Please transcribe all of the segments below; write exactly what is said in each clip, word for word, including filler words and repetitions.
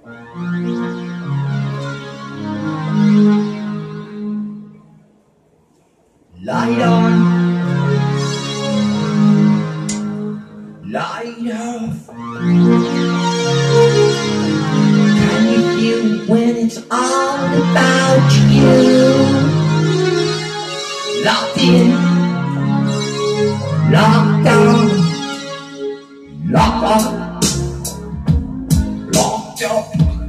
Light on, light off. Can you feel when it's all about you? Locked in, locked down, locked up, locked up.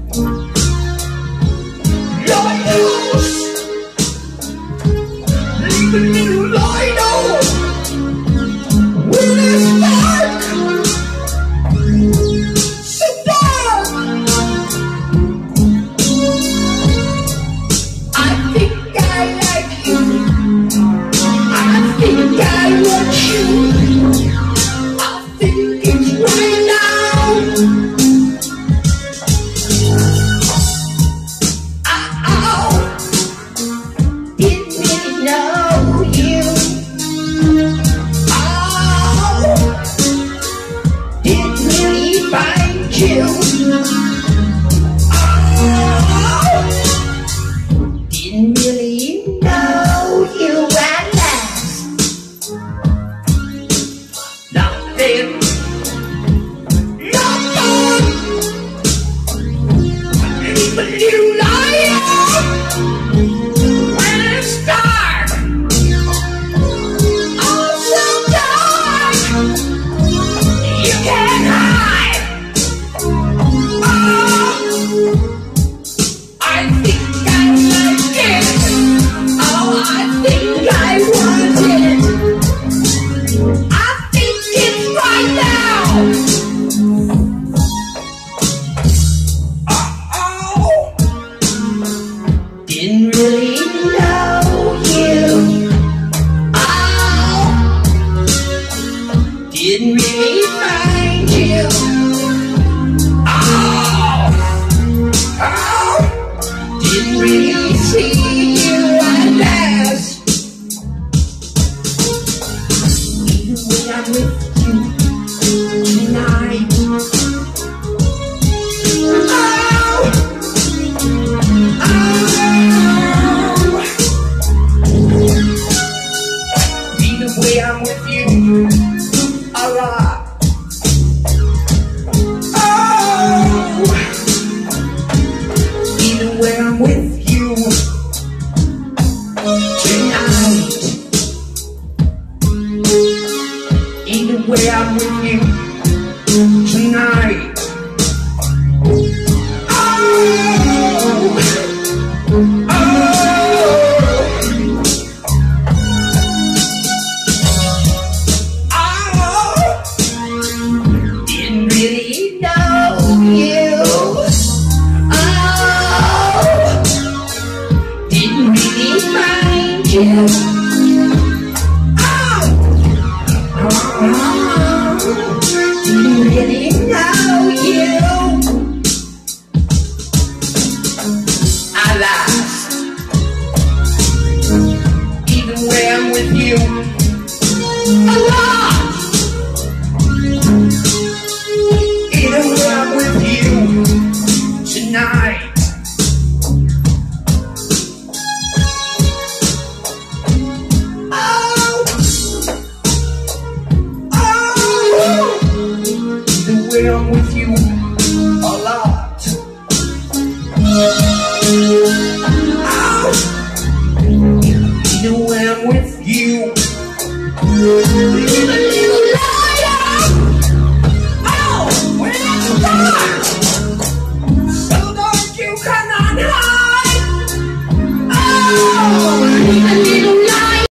Light loose, leave a little light on when it's dark, so dark. I think I like you, I think I want you, I think it's right now. Oh, didn't really know you. Oh, didn't really find you. Oh, didn't really know you at last. Nothing, nothing. Leave a little light on when it's dark. Oh, so dark you can't hide. Oh, I think I like it. Oh, I think I want it. I think it's right now. Oh, didn't really know you. Oh, didn't really find you. Oh, oh, didn't really see you at last. Even when I'm with you tonight. Oh, oh, either way I'm with you a lot. Oh, either way I'm with you tonight. Either way I'm with you tonight. Oh, oh, oh, didn't really know you. Oh, didn't really find you. Oh, oh, didn't really know you. Alas, either way I'm with you a lot. Either way I'm with you tonight. Oh, oh, either way I'm with you a lot. Oh, either way I'm with you.